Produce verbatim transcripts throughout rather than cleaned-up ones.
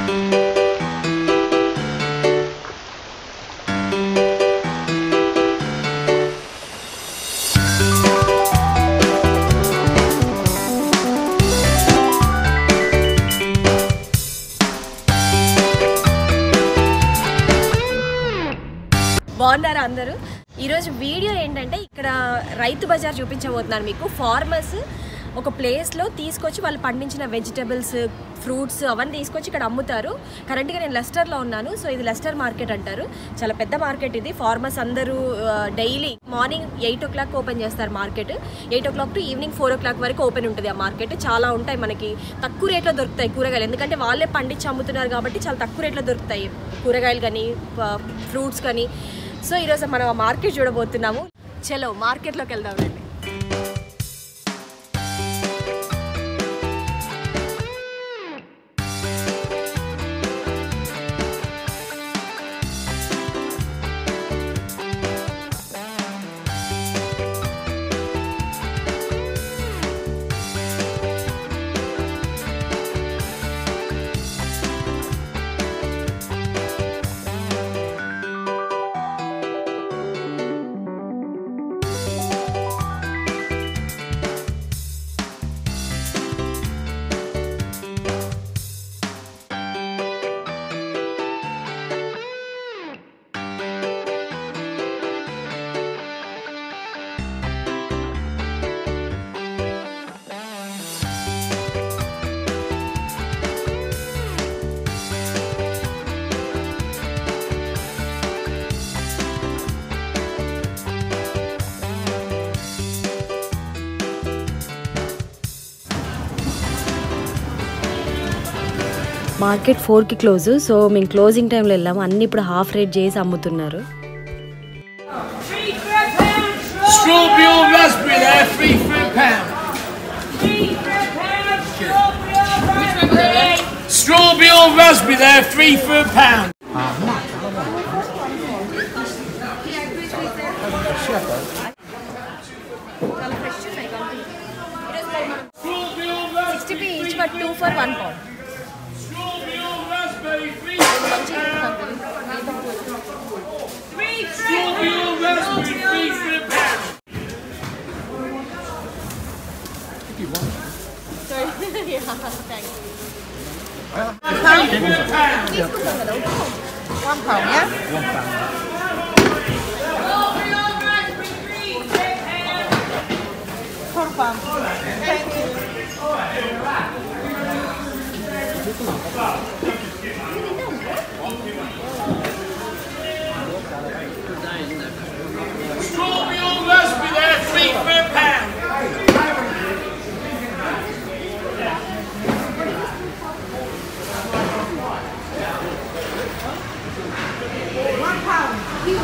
బాగున్నారా అందరూ? ఈరోజు వీడియో ఏంటంటే ఇక్కడ రైతు బజార్ చూపించబోతున్నాను మీకు. ఫార్మర్స్ ఒక ప్లేస్లో తీసుకొచ్చి వాళ్ళు పండించిన వెజిటబుల్స్, ఫ్రూట్స్ అవన్నీ తీసుకొచ్చి ఇక్కడ అమ్ముతారు. కరెంట్గా నేను లెస్టర్లో ఉన్నాను. సో ఇది లెస్టర్ మార్కెట్ అంటారు. చాలా పెద్ద మార్కెట్ ఇది. ఫార్మర్స్ అందరూ daily morning eight o'clock open చేస్తారు market. Eight o'clock to evening four o'clock వరకు ఓపెన్ ఉంటుంది ఆ మార్కెట్. చాలా ఉంటాయి, మనకి తక్కువ రేట్లో దొరుకుతాయి కూరగాయలు. ఎందుకంటే వాళ్ళే పండించి అమ్ముతున్నారు కాబట్టి చాలా తక్కువ రేట్లో దొరుకుతాయి కూరగాయలు కానీ ఫ్రూట్స్ కానీ. సో ఈరోజు మనం ఆ మార్కెట్ చూడబోతున్నాము. చలో మార్కెట్లోకి వెళ్దామండి. మార్కెట్ ఫోర్కి క్లోజ్. సో మేము క్లోజింగ్ టైంలో వెళ్ళాము. అన్ని ఇప్పుడు హాఫ్ రేట్ చేసి అమ్ముతున్నారు. Two for one pound. One pound, yeah? One pound. Four pound. Thank you. Strawberry or raspberry there, three for a pound. One pound.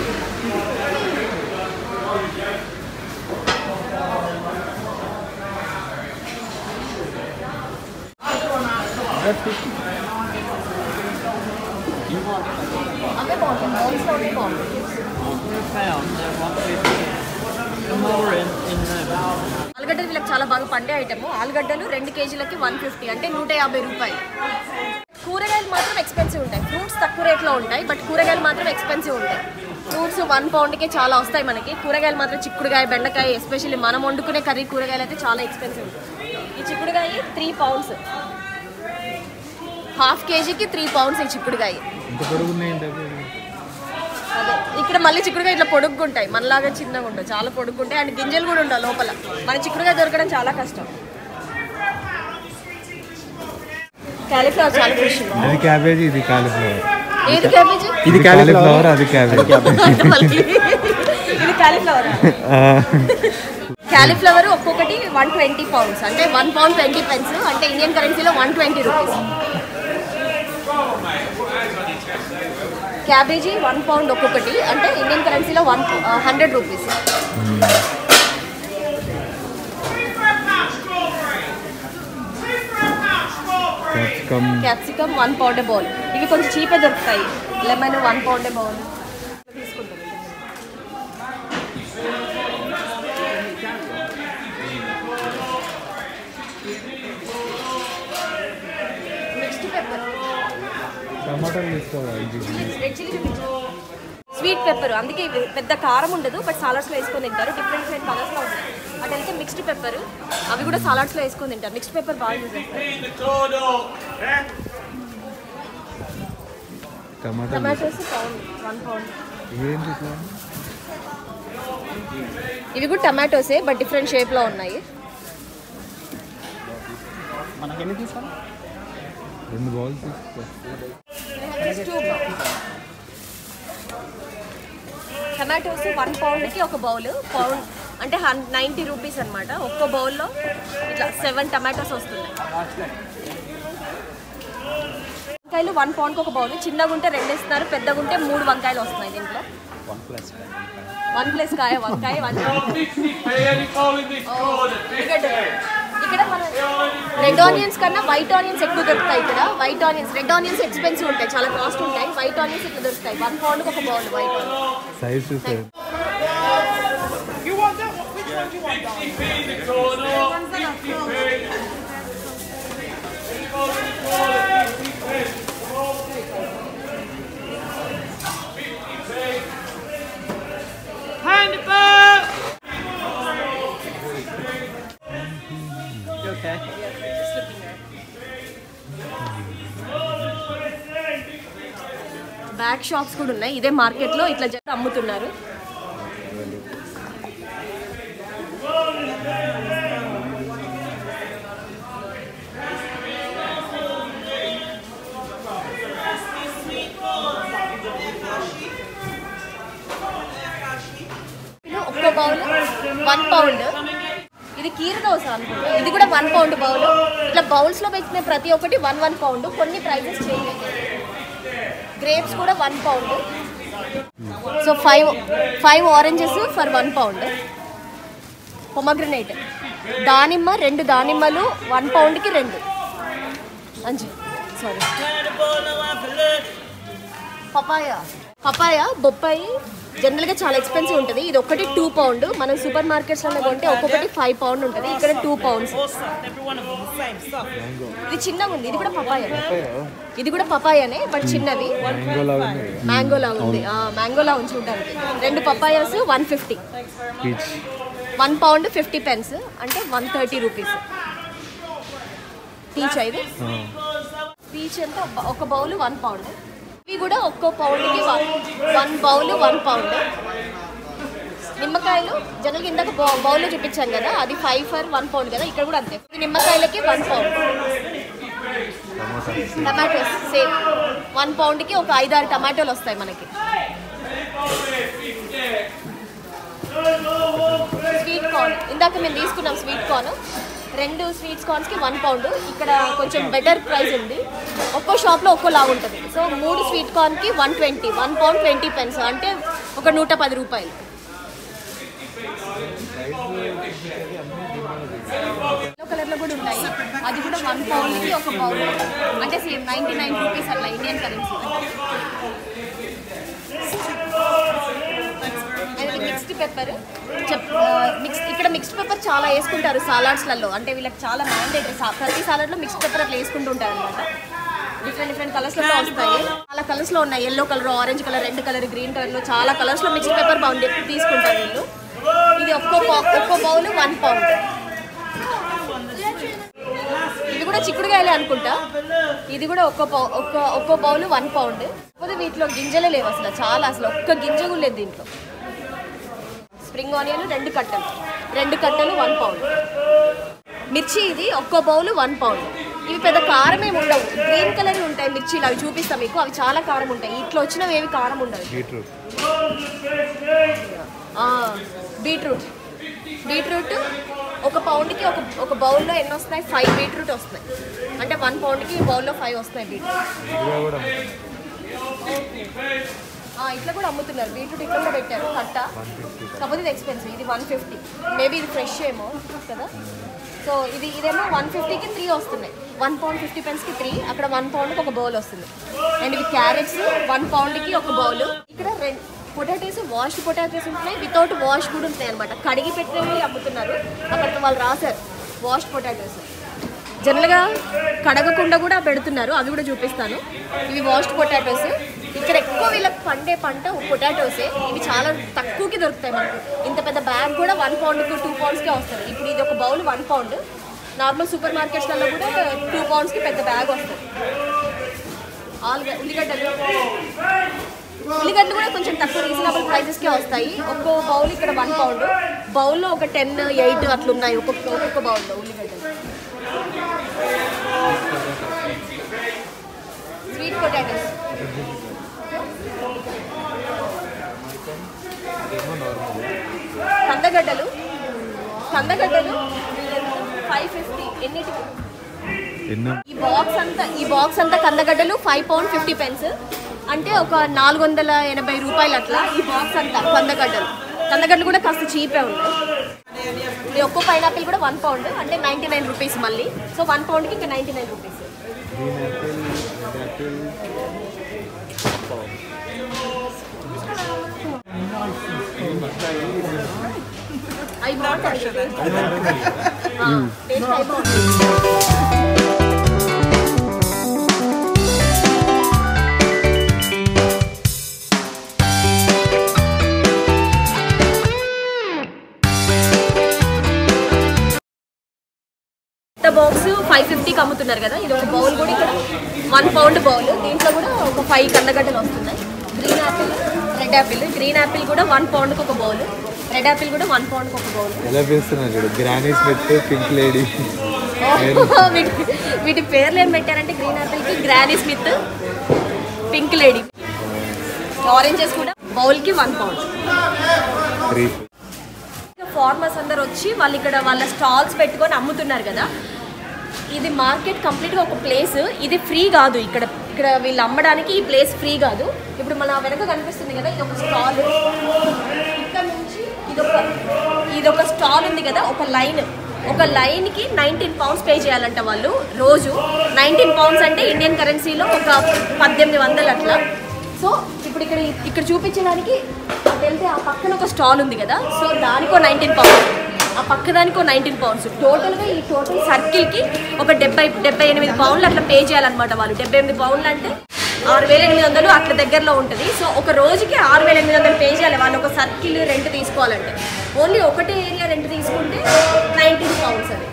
ఆలుగడ్డలు వీళ్ళకి చాలా బాగా పండే ఐటమ్. ఆలుగడ్డలు రెండు కేజీలకి వన్ ఫిఫ్టీ అంటే నూట యాభై రూపాయలు. కూరగాయలు మాత్రం ఎక్స్పెన్సివ్ ఉంటాయి. ఫ్రూట్స్ తక్కువ రేట్లో ఉంటాయి, బట్ కూరగాయలు మాత్రం ఎక్స్పెన్సివ్ ఉంటాయి. ఫ్రూట్స్ వన్ పౌండ్కే చాలా వస్తాయి మనకి. కూరగాయలు మాత్రం చిక్కుడుకాయ, బెండకాయ, ఎస్పెషల్లీ మనం వండుకునే కర్రీ కూరగాయలు అయితే చాలా ఎక్స్పెన్సివ్ ఉంటాయి. ఈ చిక్కుడుకాయ త్రీ పౌండ్స్, హాఫ్ కేజీకి త్రీ పౌండ్స్ ఈ చిక్కుడుకాయ. అదే ఇక్కడ మళ్ళీ చిక్కుడుకాయ ఇట్లా పొడుగ్గుంటాయి, మనలాగా చిన్నగా ఉంటాయి, చాలా పొడుగ్గుంటాయి. అండ్ గింజలు కూడా ఉంటాయి లోపల. మన చిక్కుడుకాయ దొరకడం చాలా కష్టం. కాలీఫ్లవర్ చాలా ఫ్రెష్. అది క్యాబేజీ, ఇది కాలీఫ్లవర్. ఏది క్యాబేజీ? ఇది కాలీఫ్లవర్, అది క్యాబేజీ. ఇది కాలీఫ్లవర్. కాలీఫ్లవర్ ఒక్కొక్కటి వన్ ట్వంటీ పౌండ్స్ అంటే వన్ పౌండ్ ట్వంటీ పెన్స్ అంటే ఇండియన్ కరెన్సీలో one twenty rupees. Cabbage one pound ఒక్కొక్కటి అంటే ఇండియన్ కరెన్సీలో one hundred rupees. Capsicum one pound bowl. ఇవి కొంచెం చీపే దొరుకుతాయి. లెమన్ వన్ పౌండ్ బౌల్ తీసుకుంటాం. నెక్స్ట్ పెప్పర్ టమాటాలు తీసుకోవాలి రెడ్ చిల్లీ చూపించు. స్వీట్ పెప్పర్, అందుకే ఇవి పెద్ద కారం ఉండదు, బట్ సాలడ్స్లో వేసుకొని తింటారు. డిఫరెంట్ డిఫరెంట్ కలర్స్లో ఉంటాయి. అటు వెళ్తే మిక్స్డ్ పెప్పర్, అవి కూడా సాలడ్స్లో వేసుకొని తింటారు. మిక్స్డ్ పెప్పర్ బాగా యూజ్ చేస్తారు. Tomatoes pound, one pound. ఇవి కూడా టమాటోసే, బట్ డిఫరెంట్ షేప్లో ఉన్నాయి. రెండు బౌల్స్ టమాటోస్ వన్ పౌండ్కి ఒక బౌల్, పౌండ్ అంటే హన్ నైంటీ రూపీస్ అనమాట. ఒక్క బౌల్లో ఇట్లా సెవెన్ టమాటోస్ వస్తున్నాయి. వంకాయలు వన్ పౌండ్కి ఒక బౌల్. చిన్నగా ఉంటే రెండు ఇస్తున్నారు, పెద్దగా ఉంటే మూడు వంకాయలు వస్తున్నాయి దీంట్లో. వన్ ప్లస్ కాయ వంకాయ వన్. ఇక్కడ మన రెడ్ ఆనియన్స్ కన్నా వైట్ ఆనియన్స్ ఎక్కువ దొరుకుతాయి. ఇక్కడ white onions, red onions expensive ఉంటాయి, చాలా కాస్ట్ ఉంటాయి. వైట్ ఆనియన్స్ ఎక్కువ దొరుకుతాయి. వన్ పౌండ్కి ఒక bowl white onions. Size bag shops కూడా ఉన్నాయి. ఇదే మార్కెట్లో ఇట్లా జర అమ్ముతున్నారు. ఒక్క బౌల్ వన్ పౌండ్. ఇది కీర దోశ అనుకుంటా. ఇది కూడా వన్ పౌండ్ బౌల్. ఇట్లా బౌల్స్లో పెట్టిన ప్రతి ఒక్కటి వన్ వన్ పౌండ్. కొన్ని ప్రైజెస్ చేంజ్. గ్రేప్స్ కూడా one pound. So five five oranges for one pound. Pomegranate, దానిమ్మ రెండు దానిమ్మలు వన్ పౌండ్కి రెండు. అంజు సారీ. పపాయ, పపాయ బొప్పాయి జనరల్గా చాలా ఎక్స్పెన్సివ్ ఉంటుంది. ఇది ఒకటి టూ పౌండ్. మనం సూపర్ మార్కెట్స్లో కొంటే ఒక్కొక్కటి ఫైవ్ పౌండ్ ఉంటుంది. ఇక్కడ టూ పౌండ్స్. ఇది చిన్నగా ఉంది. ఇది కూడా పపాయ, ఇది కూడా పపాయనే బట్ చిన్నది. మ్యాంగో లాగా ఉంది. మ్యాంగో లాగా ఉంది చూడడానికి. రెండు papayas one fifty. One pound fifty pence అంటే వన్ థర్టీ రూపీస్. పీచ్ ఇది పీచ్ అంటే ఒక బౌల్ వన్ పౌండ్. ఇవి కూడా ఒక్కో పౌండ్కి one one bowl one pound. నిమ్మకాయలు జనరల్గా ఇందాక బౌల్లో చూపించాను కదా, అది ఫైవ్ ఫర్ వన్ పౌండ్ కదా. ఇక్కడ కూడా అంతే. నిమ్మకాయలకి one pound. Tomatoes same one పౌండ్కి ఒక ఐదు ఆరు టమాటోలు వస్తాయి మనకి. స్వీట్ కార్న్ ఇందాక మేము తీసుకున్నాం. స్వీట్ కార్న్ రెండు స్వీట్ కార్న్స్కి వన్ పౌండ్. ఇక్కడ కొంచెం బెటర్ ప్రైస్ ఉంది. ఒక్కో షాప్లో ఒక్కోలా ఉంటుంది. సో మూడు స్వీట్ కార్న్కి one twenty, one pound twenty pence అంటే ఒక నూట పది రూపాయలు. ఎల్లో కలర్లో కూడా ఉన్నాయి. అది కూడా వన్ పౌండ్కి ఒక బౌల్ అంటే సేమ్ నైంటీ నైన్ రూపీస్ అట్లా Indian currency. Mixed pepper mix ఇక్కడ మిక్స్డ్ పెప్పర్ చాలా వేసుకుంటారు సాలాడ్స్లలో. అంటే వీళ్ళకి చాలా మ్యాండేటరీ. ప్రతి సాలాడ్లో మిక్స్డ్ పెప్పర్ అట్లా వేసుకుంటుంటారు అనమాట. డిఫరెంట్ డిఫరెంట్ కలర్స్లో వస్తాయి. చాలా కలర్స్లో ఉన్నాయి. Yellow colour, orange colour, red colour, green కలర్లో చాలా కలర్స్లో మిక్స్డ్ పెప్పర్ బౌండ్ తీసుకుంటారు వీళ్ళు. ఇది ఒక్కో ఒక్కో బౌల్ వన్ పౌండ్. ఇది కూడా చిక్కుడుకాయలే అనుకుంటా. ఇది కూడా ఒక్కో ఒక్క ఒక్కో బౌల్ వన్ పౌండ్. కాకపోతే వీటిలో గింజలే లేవు అసలు. చాలా అసలు ఒక్క గింజ కూడా లేదు దీంట్లో. స్ప్రింగ్ ఆనియన్ రెండు కట్టలు రెండు కట్టలు వన్ పౌండ్. మిర్చి ఇది ఒక్కో బౌల్ వన్ పౌండ్. ఇవి పెద్ద కారం ఏమి ఉండవు. గ్రీన్ కలర్ ఉంటాయి మిర్చీలు. అవి చూపిస్తాం మీకు. అవి చాలా కారం ఉంటాయి. ఇట్లా వచ్చినవి ఏవి కారం ఉండవు. బీట్రూట్ బీట్రూట్ బీట్రూట్ ఒక పౌండ్కి ఒక ఒక బౌల్లో ఎన్ని వస్తాయి? ఫైవ్ బీట్రూట్ వస్తాయి. అంటే వన్ పౌండ్కి బౌల్లో ఫైవ్ వస్తాయి బీట్రూట్. ఇట్లా కూడా అమ్ముతున్నారు. బీట్రూట్ ఇట్లా కూడా పెట్టారు కట్ట. కాకపోతే ఇది ఎక్స్పెన్సివ్. ఇది వన్ ఫిఫ్టీ. మేబీ ఇది ఫ్రెష్ ఏమో కదా. సో ఇది ఇదేమో వన్ ఫిఫ్టీకి త్రీ వస్తున్నాయి. వన్ పౌండ్ ఫిఫ్టీ పెన్స్కి త్రీ. అక్కడ వన్ పౌండ్కి ఒక బౌల్ వస్తుంది. అండ్ ఇవి క్యారెట్స్ వన్ పౌండ్కి ఒక బౌల్. ఇక్కడ రెండు పొటాటోస్ వాష్డ్ పొటాటోస్ ఉంటున్నాయి, వితౌట్ వాష్ కూడా ఉంటాయి అనమాట. కడిగి పెట్టినవి అమ్ముతున్నారు. అక్కడ వాళ్ళు రాశారు వాష్డ్ పొటాటోస్. జనరల్గా కడగకుండా కూడా పెడుతున్నారు, అవి కూడా చూపిస్తాను. ఇవి వాష్డ్ పొటాటోస్. ఇక్కడ ఎక్కువ వీళ్ళకి పండే పంట పొటాటోసే. ఇవి చాలా తక్కువకి దొరుకుతాయి మనకు. ఇంత పెద్ద బ్యాగ్ కూడా వన్ పౌండ్కి టూ పౌండ్స్కే వస్తుంది. ఇప్పుడు ఇది ఒక bowl one pound. Normal super మార్కెట్స్లలో కూడా టూ పౌండ్స్కి పెద్ద బ్యాగ్ వస్తుంది. ఆలుగ ఉల్లిగడ్డలు ఉల్లిగడ్డలు కూడా కొంచెం తక్కువ రీజనబుల్ ప్రైజెస్కే వస్తాయి. ఒక్కో బౌల్ ఇక్కడ వన్ పౌండ్. బౌల్లో ఒక టెన్ ఎయిట్ అట్లా ఉన్నాయి ఒక్కొక్క ఒక్కొక్క బౌల్లో ఉల్లిగడ్డలు. స్వీట్ పొటాటోస్ కందగడ్డలు కందగడ్డలు ఫైవ్ ఫిఫ్టీ ఎన్నిటికి ఈ బాక్స్ అంతా ఈ బాక్స్ అంతా కందగడ్డలు ఫైవ్ పౌండ్ ఫిఫ్టీ పెన్స్ అంటే ఒక నాలుగు వందల ఎనభై రూపాయలు అట్లా ఈ బాక్స్ అంతా కందగడ్డలు. కందగడ్డలు కూడా కాస్త చీపే ఉన్నాయి. ఇది ఒక్కో పైనాపిల్ కూడా వన్ పౌండ్ అంటే నైంటీ నైన్ రూపీస్ మళ్ళీ. సో వన్ పౌండ్కి ఇంకా నైంటీ నైన్ రూపీస్. అవి బాగుంటాయి. టేస్ట్ అయిపోతుంది. బాక్స్ ఫైవ్ ఫిఫ్టీకి అమ్ముతున్నారు కదా. ఇది ఒక బౌల్ కూడా ఇక్కడ వన్ పౌండ్ బౌల్. దీంట్లో కూడా ఒక ఫైవ్ కందగడ్డలు వస్తున్నాయి. Green apple red apple green apple కూడా వన్ పౌండ్కి ఒక బౌల్. రెడ్ యాపిల్ కూడా వన్ పౌండ్కి ఒక bowl. Granny Smith Pink Lady వీటి వీటి పేర్లు ఏం పెట్టారంటే గ్రీన్ యాపిల్కి Granny Smith Pink Lady. Oranges కూడా బౌల్కి వన్ పౌండ్. ఫార్మర్స్ అందరు వచ్చి వాళ్ళు ఇక్కడ వాళ్ళ స్టాల్స్ పెట్టుకొని అమ్ముతున్నారు కదా. ఇది మార్కెట్ కంప్లీట్గా ఒక ప్లేస్. ఇది ఫ్రీ కాదు. ఇక్కడ ఇక్కడ వీళ్ళు అమ్మడానికి ఈ ప్లేస్ ఫ్రీ కాదు. ఇప్పుడు మన వెనక కనిపిస్తుంది కదా, ఇది ఒక స్టాల్. ఇక్కడ నుంచి ఇదొక ఇదొక స్టాల్ ఉంది కదా, ఒక లైన్. ఒక లైన్కి నైన్టీన్ పౌండ్స్ పే చేయాలంట వాళ్ళు రోజు. నైన్టీన్ పౌండ్స్ అంటే ఇండియన్ కరెన్సీలో ఒక పద్దెనిమిది వందలు అట్లా. సో ఇప్పుడు ఇక్కడ ఇక్కడ చూపించడానికి వెళ్తే ఆ పక్కన ఒక స్టాల్ ఉంది కదా, సో దానికో నైన్టీన్ పౌండ్స్, ఆ పక్క దానికో నైన్టీన్ పౌండ్స్. టోటల్గా ఈ టోటల్ సర్కిల్కి ఒక డెబ్బై డెబ్బై ఎనిమిది పౌండ్లు అట్లా పే చేయాలన్నమాట వాళ్ళు. డెబ్బై ఎనిమిది పౌండ్లు అంటే ఆరు వేల ఎనిమిది వందలు అట్లా దగ్గరలో ఉంటుంది. సో ఒక రోజుకి ఆరు వేల ఎనిమిది వందలు పే చేయాలి వాళ్ళు ఒక సర్కిల్ రెంట్ తీసుకోవాలంటే. ఓన్లీ ఒకటే ఏరియా రెంట్ తీసుకుంటే నైన్టీన్ పౌండ్స్ అది.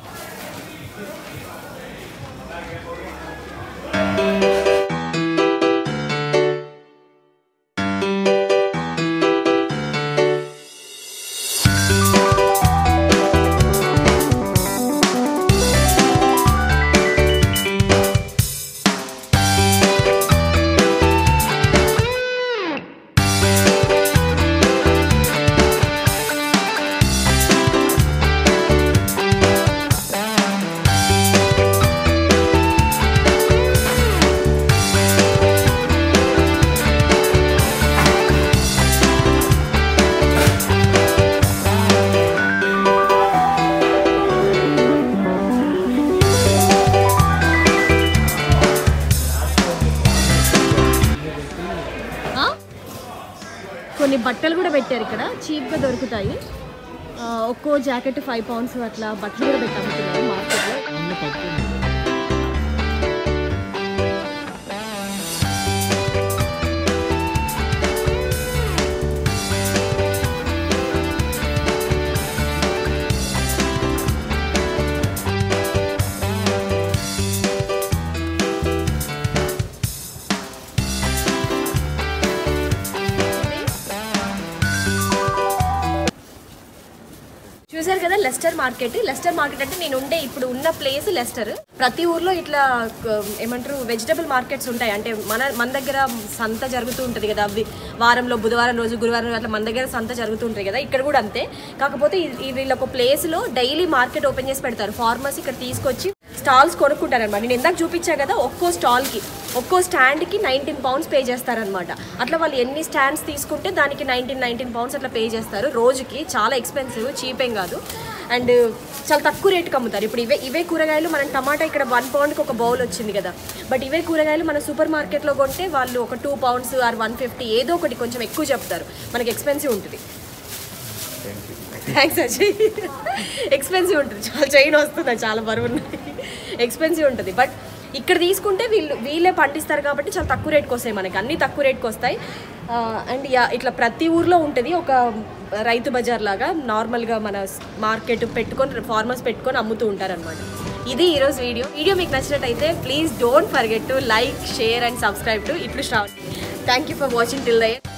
కొన్ని బట్టలు కూడా పెట్టారు ఇక్కడ, చీప్గా దొరుకుతాయి. ఒక్కో జాకెట్ ఫైవ్ పౌండ్స్ అట్లా బట్టలు కూడా పెట్టి అమ్ముతున్నారు మార్కెట్లో. చూసారు కదా లెస్టర్ మార్కెట్. లెస్టర్ మార్కెట్ అంటే నేను ఉండే ఇప్పుడు ఉన్న ప్లేస్ లెస్టర్. ప్రతి ఊర్లో ఇట్లా ఏమంటారు వెజిటబుల్ మార్కెట్స్ ఉంటాయి. అంటే మన మన దగ్గర సంత జరుగుతూ ఉంటుంది కదా, అవి వారంలో బుధవారం రోజు గురువారం రోజు అట్లా మన దగ్గర సంత జరుగుతూ ఉంటాయి కదా, ఇక్కడ కూడా అంతే. కాకపోతే వీళ్ళ ఒక ప్లేస్లో డైలీ మార్కెట్ ఓపెన్ చేసి పెడతారు. ఫార్మర్స్ ఇక్కడ తీసుకొచ్చి స్టాల్స్ కొనుక్కుంటారు అనమాట. నేను ఇందాక చూపించా కదా, ఒక్కో స్టాల్కి ఒక్కో స్టాండ్కి నైన్టీన్ పౌండ్స్ పే చేస్తారనమాట. అట్లా వాళ్ళు ఎన్ని స్టాండ్స్ తీసుకుంటే దానికి నైన్టీన్ నైన్టీన్ పౌండ్స్ అట్లా పే చేస్తారు రోజుకి. చాలా ఎక్స్పెన్సివ్, చీప్ ఏం కాదు. అండ్ చాలా తక్కువ రేటుకి అమ్ముతారు. ఇప్పుడు ఇవే ఇవే కూరగాయలు మనం టమాటా ఇక్కడ వన్ పౌండ్కి ఒక బౌల్ వచ్చింది కదా, బట్ ఇవే కూరగాయలు మన సూపర్ మార్కెట్లో కొంటే వాళ్ళు ఒక two pounds or one fifty ఏదో ఒకటి కొంచెం ఎక్కువ చెప్తారు. మనకి ఎక్స్పెన్సివ్ ఉంటుంది. థ్యాంక్స్ అజయ్. ఎక్స్పెన్సివ్ ఉంటుంది, చాలా చైన్ వస్తుంది, చాలా బరువు ఉన్నాయి, ఎక్స్పెన్సివ్ ఉంటుంది. బట్ ఇక్కడ తీసుకుంటే వీళ్ళు వీళ్ళే పండిస్తారు కాబట్టి చాలా తక్కువ రేట్కి వస్తాయి, మనకి అన్నీ తక్కువ రేట్కి వస్తాయి. అండ్ యా ఇట్లా ప్రతి ఊర్లో ఉంటుంది ఒక రైతు బజార్ లాగా, నార్మల్గా మన మార్కెట్ పెట్టుకొని ఫార్మర్స్ పెట్టుకొని అమ్ముతూ ఉంటారనమాట. ఇది ఈరోజు వీడియో. వీడియో మీకు నచ్చినట్టయితే please don't forget to like, share and subscribe to ఇట్లు Sravani. Thank you for watching till the end.